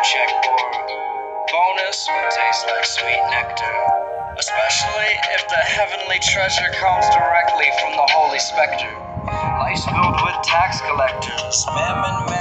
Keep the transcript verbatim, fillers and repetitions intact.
check or bonus would taste like sweet nectar, especially if the heavenly treasure comes directly from the holy specter. Life's filled with tax collectors, mammon